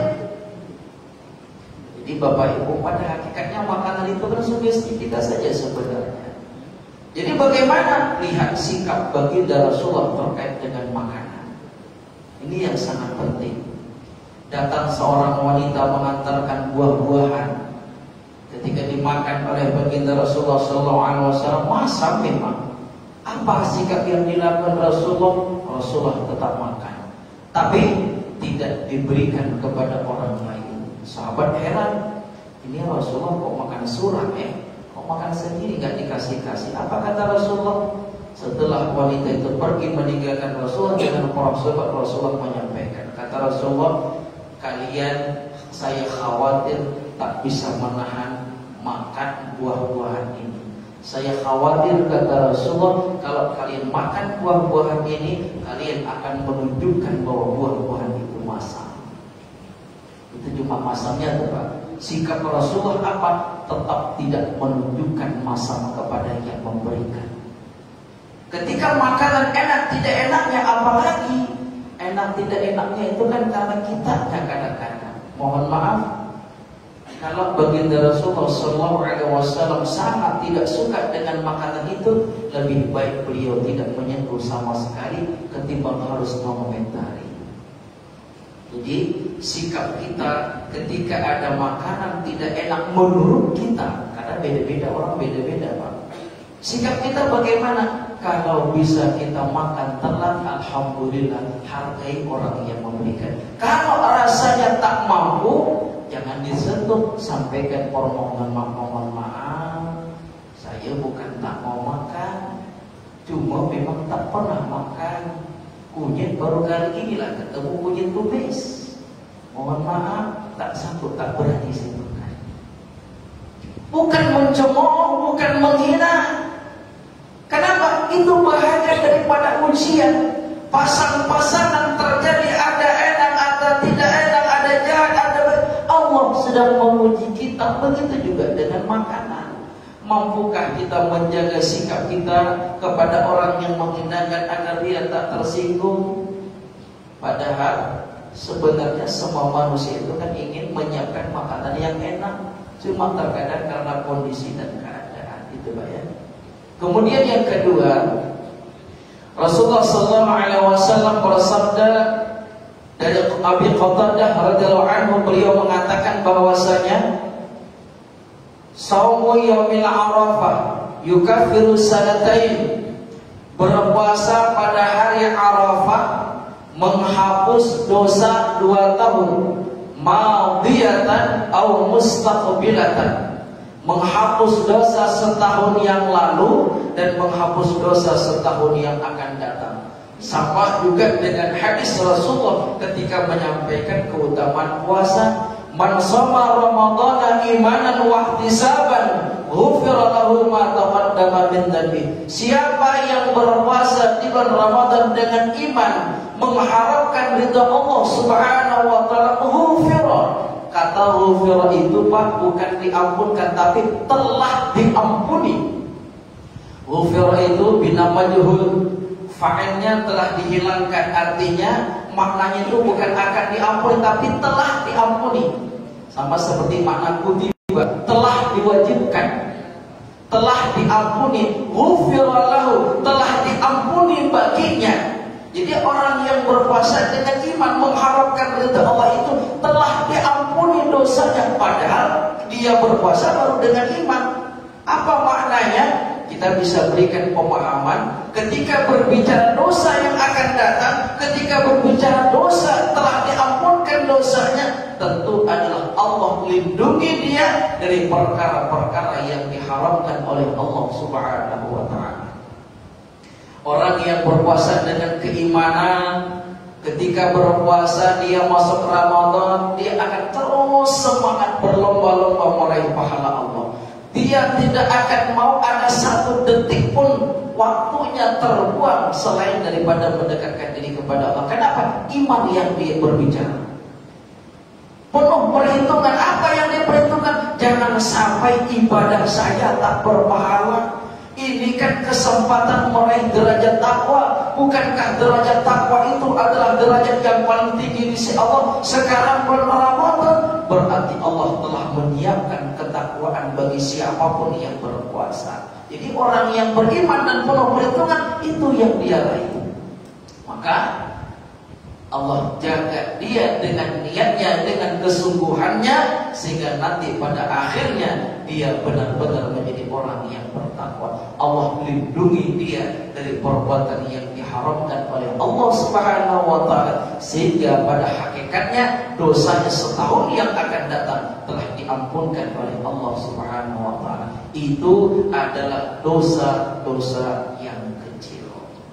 Jadi Bapak Ibu, pada hakikatnya makanan itu kan sugesti kita saja sebenarnya. Jadi bagaimana lihat sikap baginda Rasulullah terkait dengan makanan. Ini yang sangat penting. Datang seorang wanita mengantarkan buah-buahan. Ketika dimakan oleh baginda Rasulullah SAW, masa memang apa sikap yang dilakukan Rasulullah? Rasulullah tetap makan, tapi tidak diberikan kepada orang lain. Sahabat heran, ini Rasulullah kok makan surah kok makan sendiri gak dikasih-kasih. Apa kata Rasulullah? Setelah wanita itu pergi meninggalkan Rasulullah dengan para sahabat, Rasulullah menyampaikan, kata Rasulullah, kalian saya khawatir tak bisa menahan makan buah-buahan ini. Saya khawatir, kata Rasulullah, kalau kalian makan buah-buahan ini, kalian akan menunjukkan bahwa buah-buahan itu masam. Itu cuma masamnya tuh Pak. Sikap Rasulullah apa? Tetap tidak menunjukkan masam kepada yang memberikan. Ketika makanan enak tidak enaknya, apalagi enak tidak enaknya itu kan karena kitanya kadang-kadang. Mohon maaf, kalau baginda Rasulullah SAW sangat tidak suka dengan makanan itu, lebih baik beliau tidak menyentuh sama sekali ketimbang harus mengomentari. Jadi sikap kita ketika ada makanan tidak enak menurut kita, karena beda-beda orang, beda-beda Pak. Sikap kita bagaimana? Kalau bisa kita makan telat, alhamdulillah, hargai orang yang memberikan. Kalau rasanya tak mampu, jangan disentuh, sampaikan permohonan maaf, saya bukan tak mau makan, cuma memang tak pernah makan. Kunyit baru kali inilah ketemu kunyit tumis. Mohon maaf, tak sanggup, tak berani saya makan. Bukan mencemooh, bukan menghina. Kenapa? Itu bahagia daripada ujian. Pasang-pasangan terjadi, ada enak, ada tidak enak, ada jahat, ada baik. Allah sedang menguji kita. Begitu juga dengan makanan. Mampukah kita menjaga sikap kita kepada orang yang menghinakan agar dia tak tersinggung? Padahal sebenarnya semua manusia itu kan ingin menyiapkan makanan yang enak. Cuma terkadang karena kondisi dan keadaan. Itu Pak ya. Kemudian yang kedua, Rasulullah SAW bersabda dari Abi Qatadah radhiyallahu anhu, beliau mengatakan bahwasanya Saumu yaumil Arafah yukaffiru sanatain. Berpuasa pada hari Arafah menghapus dosa 2 tahun, madiyatan atau mustaqbilatan. Menghapus dosa setahun yang lalu dan menghapus dosa setahun yang akan datang. Sama juga dengan hadis Rasulullah ketika menyampaikan keutamaan puasa. Man shoma ramadhana imanan wa ihtisaban ghufira lahu ma taqaddama min dhanbi. Siapa yang berpuasa di bulan Ramadan dengan iman, mengharapkan ridha Allah Subhanahu wa taala, ghufira. Kata ghufira itu Pak bukan diampunkan, tapi telah diampuni. Ghufira itu bina majhul, fa'ilnya telah dihilangkan, artinya maknanya itu bukan akan diampuni tapi telah diampuni. Sama seperti makna kutiba, telah diwajibkan, telah diampuni. Ghufira lahu, telah diampuni baginya. Jadi orang yang berpuasa dengan iman mengharapkan ridha Allah itu telah diampuni dosanya, padahal dia berpuasa baru dengan iman. Apa maknanya? Kita bisa berikan pemahaman ketika berbicara dosa yang akan datang, ketika berbicara dosa telah diampunkan dosanya, tentu adalah Allah lindungi dia dari perkara-perkara yang diharamkan oleh Allah Subhanahu wa taala. Orang yang berpuasa dengan keimanan, ketika berpuasa dia masuk Ramadan, dia akan terus semangat berlomba-lomba meraih pahala Allah. Dia tidak akan mau ada satu detik pun waktunya terbuang selain daripada mendekatkan diri kepada Allah. Kenapa? Iman yang dia berbicara. Penuh perhitungan. Apa yang diperhitungkan? Jangan sampai ibadah saya tak berpahala. Ini kan kesempatan meraih derajat takwa. Bukankah derajat takwa itu adalah derajat yang paling tinggi di sisi Allah? Sekarang bulan Ramadan, berarti Allah telah menyiapkan ketakwaan bagi siapapun yang berpuasa. Jadi orang yang beriman dan penuh perhitungan itu yang dia raih. Maka Allah jaga dia dengan niatnya, dengan kesungguhannya, sehingga nanti pada akhirnya dia benar-benar menjadi orang yang bertakwa. Allah melindungi dia dari perbuatan yang diharamkan oleh Allah Subhanahu wa taala, sehingga pada hakikatnya dosanya setahun yang akan datang telah diampunkan oleh Allah Subhanahu wa taala. Itu adalah dosa-dosa yang kecil.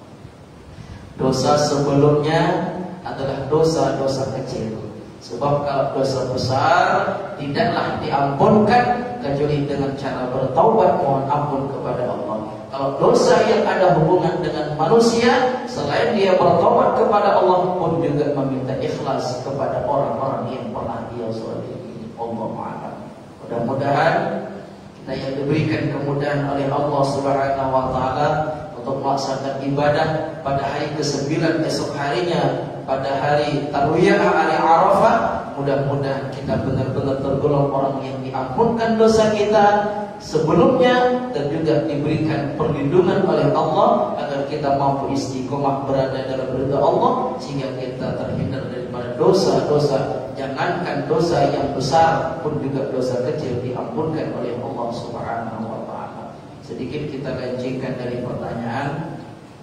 Dosa sebelumnya adalah dosa-dosa kecil. Sebab kalau dosa besar tidaklah diampunkan kecuali dengan cara bertaubat, mohon ampun kepada Allah. Kalau dosa yang ada hubungan dengan manusia, selain dia bertaubat kepada Allah pun juga meminta ikhlas kepada orang-orang yang pernah dia zalimi. Allahu a'lam. Mudah-mudahan kita yang diberikan kemudahan oleh Allah Subhanahu wa taala, untuk melaksanakan ibadah pada hari ke-9 esok harinya, pada hari Tarwiyah, hari Arafah. Mudah-mudahan kita benar-benar tergolong orang yang diampunkan dosa kita sebelumnya dan juga diberikan perlindungan oleh Allah agar kita mampu istiqomah berada dalam ridha Allah sehingga kita terhindar daripada dosa-dosa. Jangankan dosa yang besar pun juga dosa kecil diampunkan oleh Allah Subhanahu wa taala. Sedikit kita lanjutkan dari pertanyaan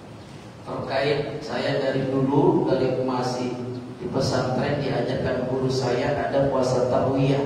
terkait saya dari dulu, dari masih di pesantren diajarkan guru saya ada puasa tarwiyah.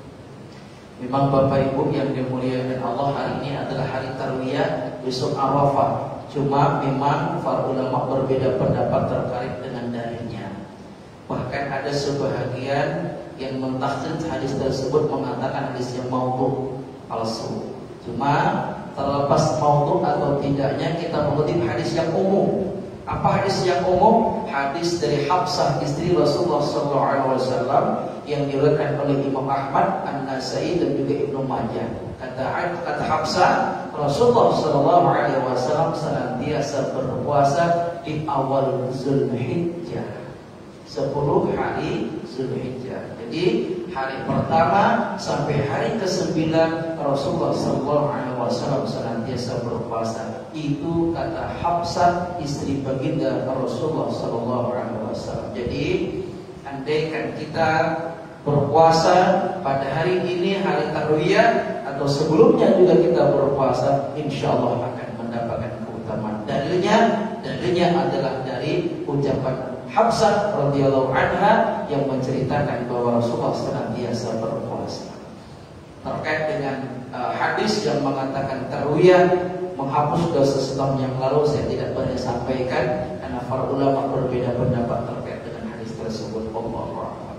Memang Bapak Ibu yang dimuliakan Allah, hari ini adalah hari tarwiyah, besok Arafah. Cuma memang para ulama berbeda pendapat terkait dengan dalilnya. Bahkan ada sebahagian yang mentafsir hadis tersebut mengatakan hadis yang maudhu, palsu. Cuma terlepas maudhu atau tidaknya, kita mengutip hadis yang umum. Apa hadis yang umum? Hadis dari Hafsah istri Rasulullah SAW yang diriwayatkan oleh Imam Ahmad, An-Nasai dan juga Ibnu Majah. Kata Hafsah, Rasulullah SAW senantiasa berpuasa di awal Zulhijjah, 10 hari Zulhijjah. Jadi hari pertama sampai hari ke-9 Rasulullah SAW senantiasa berpuasa. Itu kata Hafsah istri baginda Rasulullah SAW. Jadi andaikan kita berpuasa pada hari ini, hari Tarwiyah, atau sebelumnya juga kita berpuasa, insya Allah akan mendapatkan keutamaan. Dalilnya adalah dari ucapan Hafsah radhiyallahu anha yang menceritakan bahwa Rasulullah senantiasa berpuasa. Terkait dengan hadis yang mengatakan tarwiyah menghapus dosa setahun yang lalu, saya tidak boleh sampaikan karena para ulama berbeda pendapat terkait dengan hadis tersebut. Allahu a'lam.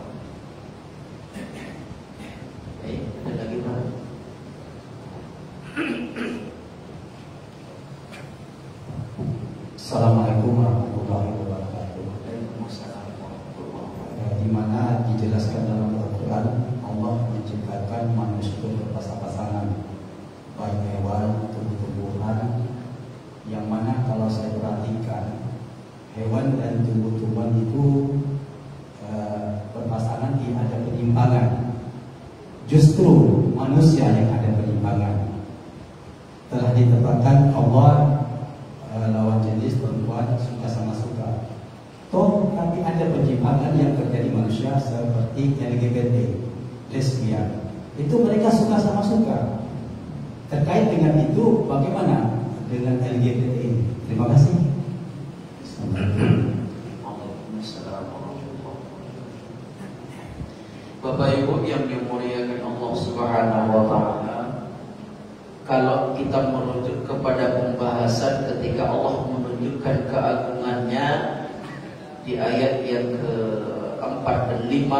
Baik, ada lagi mana? Assalamualaikum warahmatullahi wabarakatuh. Di mana dijelaskan dalam Al-Quran, Allah menciptakan manusia berpasang-pasangan, baik hewan, tumbuh-tumbuhan, yang mana kalau saya perhatikan hewan dan tumbuh-tumbuhan itu berpasangan ada penyimpangan. Justru manusia yang ada penyimpangan. Telah ditetapkan Allah lawan jenis perempuan suka sama suka. Toh tapi ada penyimpangan yang terjadi manusia seperti LGBT, lesbian. Itu mereka suka sama suka. Terkait dengan itu bagaimana dengan LGBT ini? Terima kasih. Bapak Ibu yang dimuliakan Allah Subhanahu wa taala, kalau kita merujuk kepada pembahasan ketika Allah menunjukkan keagungannya di ayat yang ke-4 dan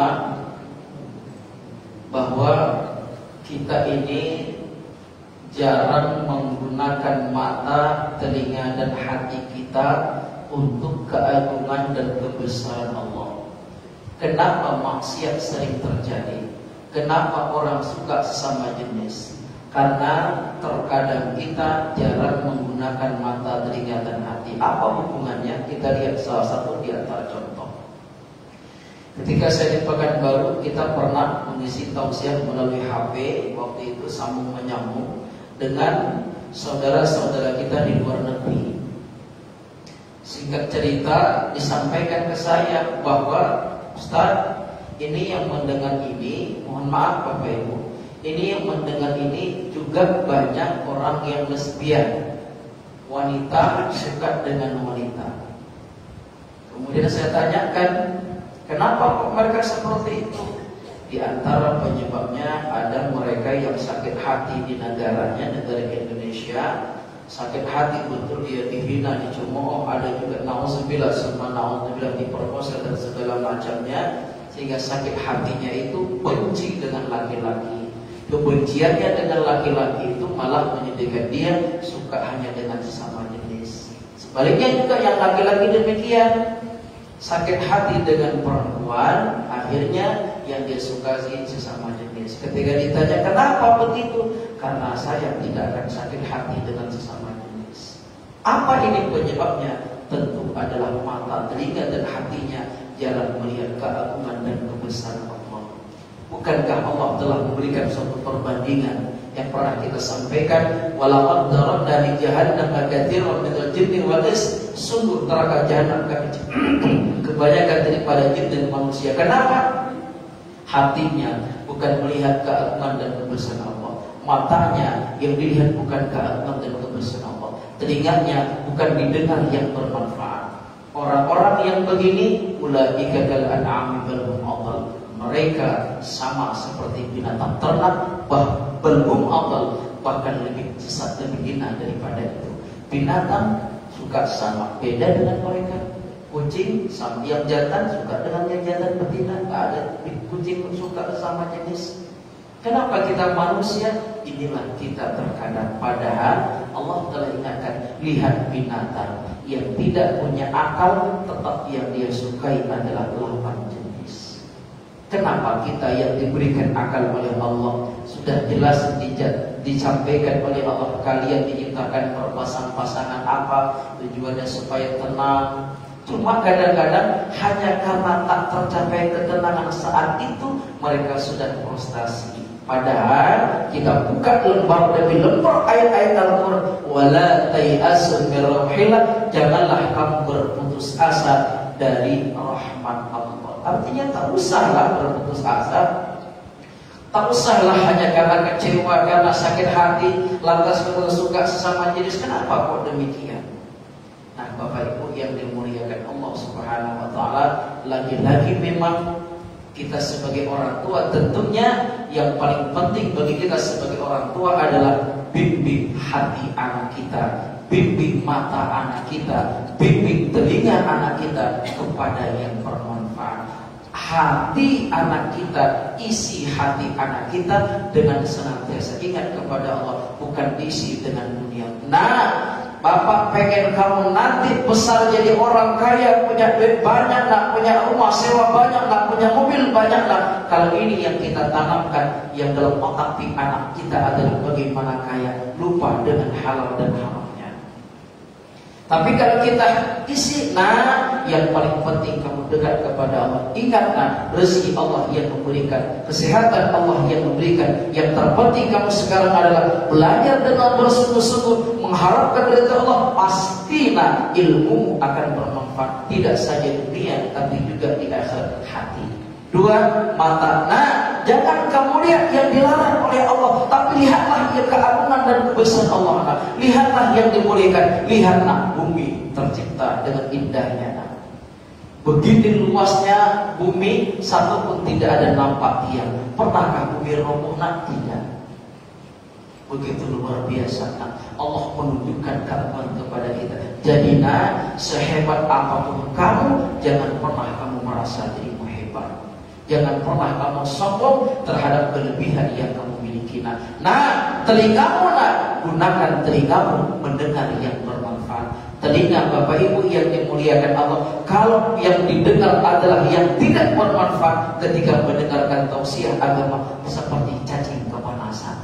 5, bahwa kita ini jarang menggunakan mata, telinga dan hati kita untuk keagungan dan kebesaran Allah. Kenapa maksiat sering terjadi? Kenapa orang suka sesama jenis? Karena terkadang kita jarang menggunakan mata, telinga dan hati. Apa hubungannya? Kita lihat salah satu di antara contoh. Ketika saya di Pekanbaru, kita pernah mengisi tausiah melalui HP. Waktu itu sambung menyambung dengan saudara-saudara kita di luar negeri. Singkat cerita disampaikan ke saya bahwa Ustaz, ini yang mendengar ini, mohon maaf Bapak Ibu, ini yang mendengar ini juga banyak orang yang lesbian, wanita suka dengan wanita. Kemudian saya tanyakan, kenapa kok mereka seperti itu? Di antara penyebabnya ada mereka yang sakit hati di negaranya, negara Indonesia. Sakit hati betul, dia dihina, dicemooh, ada juga na'udzubillah, semua na'udzubillah, diperkosa dan segala macamnya, sehingga sakit hatinya itu benci dengan laki-laki. Kebenciannya dengan laki-laki itu malah menjadikan dia suka hanya dengan sesama jenis. Sebaliknya juga yang laki-laki demikian, sakit hati dengan perempuan, akhirnya yang dia sukai sesama jenis. Ketika ditanya kenapa begitu, karena saya tidak akan sakit hati dengan sesama jenis. Apa ini penyebabnya? Tentu adalah mata, telinga, dan hatinya jarang melihat keagungan dan kebesaran Allah. Bukankah Allah telah memberikan suatu perbandingan yang pernah kita sampaikan? Walaqad darabna li jahannam katsiran minal jinni wal ins. Sungguh neraka jahanam kebanyakan daripada jin dan manusia. Kenapa? Hatinya bukan melihat keagungan dan kebesaran Allah. Matanya yang dilihat bukan keagungan dan kebesaran Allah. Telinganya bukan didengar yang bermanfaat. Orang-orang yang begini ulaika kal an'ami bal hum adall. Mereka sama seperti binatang ternak, bal hum adall, bahkan lebih sesat, lebih hina daripada itu. Binatang suka sama beda dengan mereka. Kucing sama yang jantan suka dengan yang jantan betina. Tidak ada kucing suka sama jenis. Kenapa kita manusia? Inilah kita terkadang. Padahal Allah telah ingatkan, lihat binatang yang tidak punya akal, tetap yang dia sukai adalah 8 jenis. Kenapa kita yang diberikan akal oleh Allah sudah jelas disampaikan oleh Allah, kalian diciptakan berpasang-pasangan apa, tujuannya supaya tenang. Cuma kadang-kadang hanya karena tak tercapai ketenangan saat itu, mereka sudah frustasi. Padahal kita buka lembar demi lembar ayat-ayat Al-Quran, wala tayasu min rauhillah, janganlah kamu berputus asa dari rahmat Allah. Artinya tak usahlah berputus asa. Tak usahlah hanya karena kecewa, karena sakit hati, lantas suka sesama jenis. Kenapa kok demikian? Nah, Bapak Ibu yang dimuliakan Allah Subhanahu wa taala, lagi-lagi memang kita sebagai orang tua tentunya yang paling penting bagi kita sebagai orang tua adalah bimbing hati anak kita, bimbing mata anak kita, bimbing telinga anak kita kepada yang bermanfaat. Hati anak kita, isi hati anak kita dengan senantiasa ingat kepada Allah, bukan diisi dengan dunia. Nah, Bapak pengen kamu nanti besar jadi orang kaya, punya duit banyak, nak punya rumah sewa banyak, nak punya mobil banyak, nak. Kalau ini yang kita tanamkan, yang dalam otak anak kita adalah bagaimana kaya, lupa dengan halal dan haramnya. Tapi kalau kita isi, nah yang paling penting kamu dekat kepada Allah. Ingatlah, rezeki Allah yang memberikan, kesehatan Allah yang memberikan. Yang terpenting kamu sekarang adalah belajar dengan bersungguh-sungguh, mengharapkan dari Allah. Pastilah ilmu akan bermanfaat, tidak saja dunia tapi juga di akhirat. Hati. 2, mata. Nah, jangan kamu lihat yang dilarang oleh Allah, tapi lihatlah yang keagungan dan kebesaran Allah. Nah, lihatlah yang dimuliakan. Lihatlah bumi tercipta dengan indahnya. Nah, begini luasnya bumi, satu pun tidak ada nampak tiang. Pernahkah bumi roboh? Nah, tidak. Begitu luar biasa. Nah, Allah menunjukkan keagungan kepada kita. Jadi, nah, sehebat apapun kamu, jangan pernah kamu merasa dirimu hebat. Jangan pernah kamu sombong terhadap kelebihan yang kamu miliki. Nah, telingamu, nah, gunakan telingamu mendengar yang bermanfaat. Telinga Bapak Ibu yang dimuliakan Allah, kalau yang didengar adalah yang tidak bermanfaat, ketika mendengarkan tausiah agama seperti cacing kepanasan.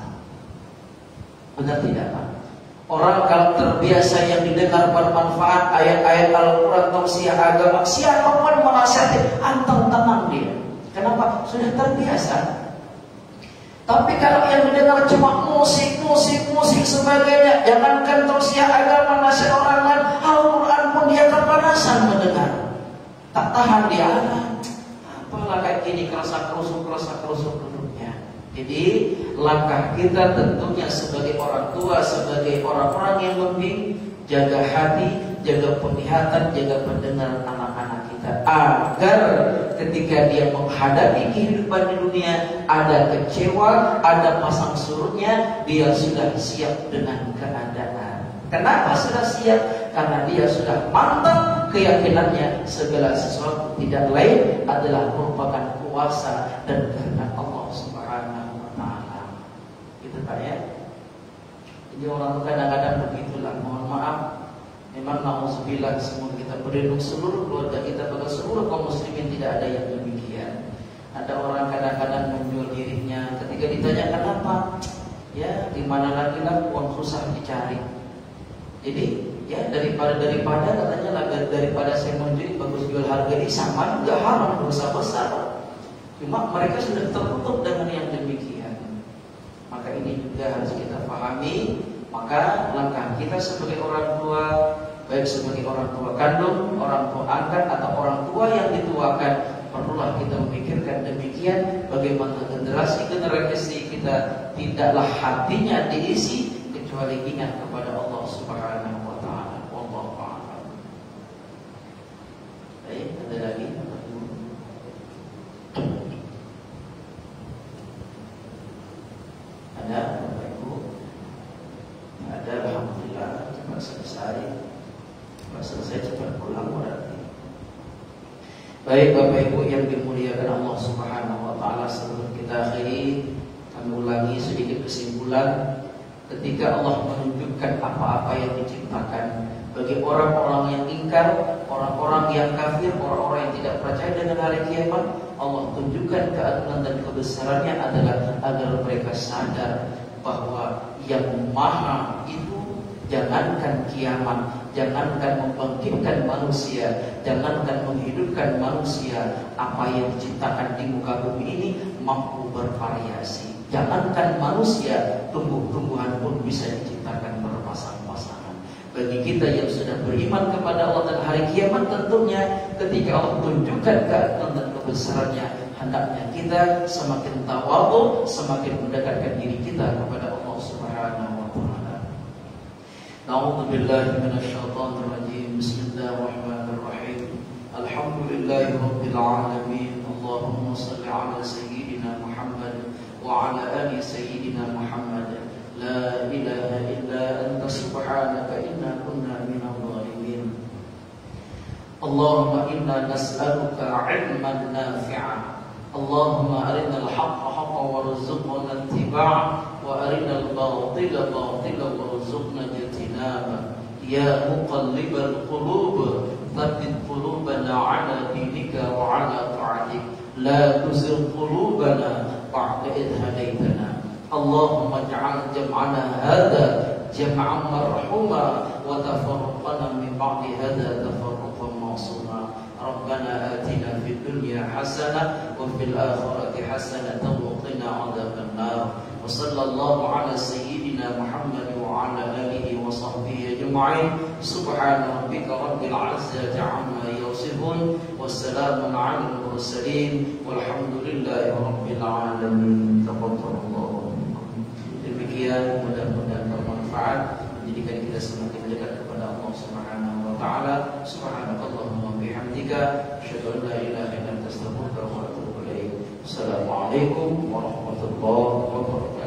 Benar tidak, Pak? Orang kalau terbiasa yang didengar bermanfaat, ayat-ayat Al-Quran, tausiah agama, siapapun menasihati, antum tenang dia. Kenapa? Sudah terbiasa. Tapi kalau yang mendengar cuma musik sebagainya, jangankan tausiah agama, nasihat orang lain, Al-Quran pun dia kepanasan mendengar. Tak tahan dia. Apalah kayak gini, kerasa kerusuk duduknya. Jadi langkah kita tentunya sebagai orang tua, sebagai orang-orang yang membimbing, jaga hati, jaga penglihatan, jaga pendengaran anak-anak kita, agar ketika dia menghadapi kehidupan di dunia, ada kecewa, ada pasang surutnya, dia sudah siap dengan keadaan. Kenapa sudah siap? Karena dia sudah mantap keyakinannya segala sesuatu tidak lain adalah merupakan kuasa dan kehendak Allah Subhanahu wa taala. Gitu Pak ya. Jadi orang kadang-kadang begitulah, mohon maaf. Memang na'udzubillah, semua kita berlindung, seluruh keluarga kita, pada seluruh kaum muslimin tidak ada yang demikian. Ada orang kadang-kadang menjual dirinya, ketika ditanya kenapa, ya di mana lagi lah, uang susah dicari. Jadi Ya, daripada katanya daripada saya menjual bagus jual harga ini sama juga haram, dosa besar. Cuma mereka sudah tertutup dengan yang demikian. Maka ini juga harus kita pahami. Maka langkah kita sebagai orang tua, baik sebagai orang tua kandung, orang tua angkat atau orang tua yang dituakan, perlulah kita memikirkan demikian. Bagaimana generasi kita tidaklah hatinya diisi kecuali ingat kepada Allah Subhanahu wa taala. Wallahu a'lam. Baik, ada lagi? Ada Bapak Ibu? Ada, alhamdulillah, cepat selesai. Cepat selesai, cepat pulang berarti. Baik Bapak Ibu yang dimuliakan Allah Subhanahu wa taala, sebelum kita akhiri, kami ulangi sedikit kesimpulan. Ketika Allah menunjukkan apa-apa yang diciptakan bagi orang-orang yang ingkar, orang-orang yang kafir, orang-orang yang tidak percaya dengan hari kiamat, Allah tunjukkan keagungan dan kebesarannya adalah agar mereka sadar bahwa yang maha itu jangankan kiamat, jangankan membangkitkan manusia, jangankan menghidupkan manusia, apa yang diciptakan di muka bumi ini mampu bervariasi. Jangankan manusia, tumbuh-tumbuhan pun bisa diciptakan berpasang-pasangan. Bagi kita yang sudah beriman kepada Allah dan hari kiamat, tentunya ketika Allah tunjukkan keagungan dan kebesarannya, hendaknya kita semakin tawadhu, semakin mendekatkan diri kita kepada Allah Subhanahu wa taala. Na'udzu billahi minasyaitonir rajim. Bismillahirrahmanirrahim. Alhamdulillahirabbil alamin. Allahumma shalli ala sayyidina Muhammad wa ala ali sayyidina Muhammad. La ilaha illa anta subhanaka inna kunna minadh dhalimin. Allahumma inna nas'aluka 'ilman nafi'a. Allahumma arinal haqqa haqqan warzuqna ittiba'ah wa arinal batila batilan warzuqna ijtinaba. Ya muqallibal qulub, tsabbit qulubana 'ala dinika wa 'ala ta'atik. La tuzigh qulubana ba'da idh hadaitana. Allahumma ij'al jam'ana hadha jam'an marhuma wa tafarraqana min ba'di hadha tafarruqan ma'suma. Rabbana atina fid dunya hasanah wa fil akhirati hasanatan wa qina 'adzaban nar. Wa sallallahu ala sayyidina Muhammad wa ala alihi wa sahbihi ajma'in. Subhana rabbika rabbil 'izzati 'amma yasifun wa salamun 'alal mursalin walhamdulillahi rabbil alamin. Taqabbalallahu. Demikian, mudah-mudahan bermanfaat, menjadikan kita semakin dekat kepada Allah Subhanahu wa taala. Subhanakallahumma wa bihamdika, asyhadu an la ilaha illa anta, astaghfiruka wa atubu ilaik. Assalamualaikum warahmatullahi wabarakatuh.